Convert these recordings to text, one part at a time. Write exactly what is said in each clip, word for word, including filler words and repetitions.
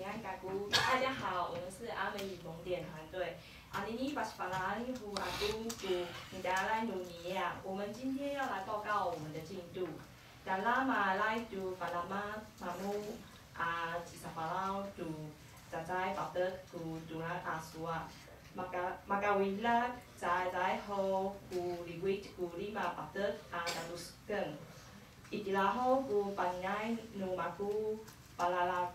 安嘎咕，大家好，我们是阿美语蒙点团队。阿尼尼巴西巴兰胡阿咕咕尼达来努尼亚，我们今天要来报告我们的进度。达拉马来杜巴拉马马木阿吉萨巴拉杜扎在巴德杜杜拉阿苏啊。Maka maka wila zai zai ho ku liwit ku lima patet a datusken. Itilah ho ku panai nu maku palala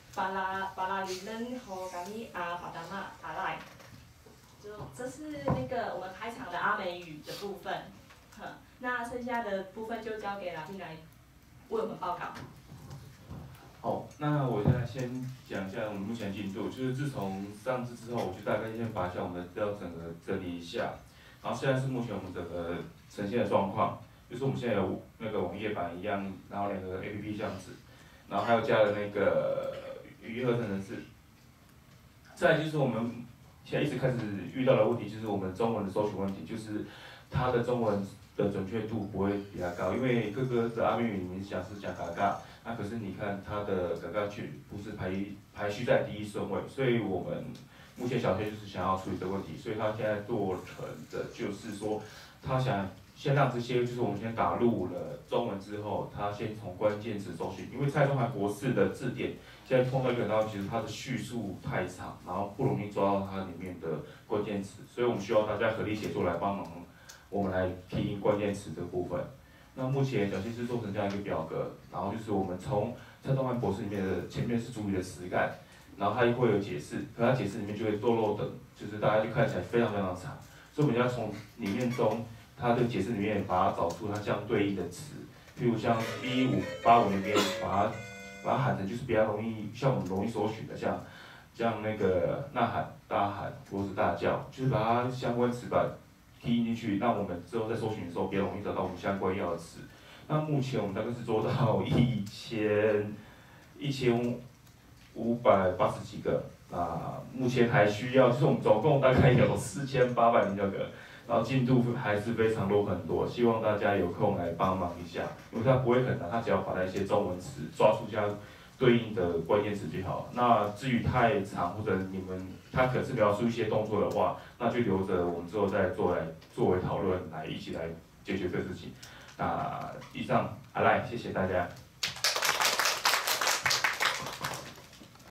pala palalilen ho kami a padama alai。就这是那个我们开场的阿美语的部分，哼，那剩下的部分就交给拉宾来为我们报告。 好，那我现在先讲一下我们目前进度，就是自从上次之后，我就大概先把一下我们的资料整个整理一下，然后现在是目前我们整个呈现的状况，就是我们现在有那个网页版一样，然后两个 A P P 这样子，然后还有加了那个语义合成程式。再来就是我们现在一直开始遇到的问题，就是我们中文的搜寻问题，就是它的中文的准确度不会比较高，因为各个的阿美语里面讲是讲嘎嘎。那可是你看它的嘎嘎句不是排排序在第一顺位，所以我们目前小学就是想要处理这个问题，所以他现在做成的就是说，他想先让这些就是我们先打入了中文之后，他先从关键词搜寻，因为蔡中涵博士的字典现在碰到一个，然后其实它的叙述太长，然后不容易抓到它里面的关键词，所以我们需要大家合力协作来帮忙，我们来拼关键词这部分。那目前小新是做成这样一个表格，然后就是我们从蔡东汉博士里面的前面是主语的词干，然后它会有解释，可它解释里面就会堕落的，就是大家就看起来非常非常长，所以我们要从里面中它的解释里面把它找出它相对应的词，譬如像一五八五那边把它把它喊成就是比较容易像我们容易搜寻的，像像那个呐喊、大喊或是大叫，就是把它相关词把踢进去，那我们之后在搜寻的时候比较容易找到我们相关要的词。那目前我们大概是做到一千一千五百八十几个，啊，目前还需要，就是我们总共大概有四千八百零六个，然后进度还是非常多很多，希望大家有空来帮忙一下，因为它不会很难，它只要把那些中文词抓出相对应的关键词就好。那至于太长或者你们它可是描述一些动作的话，那就留着我们之后再做来作为讨论，来一起来解决这个事情。那以上，阿赖，谢谢大家。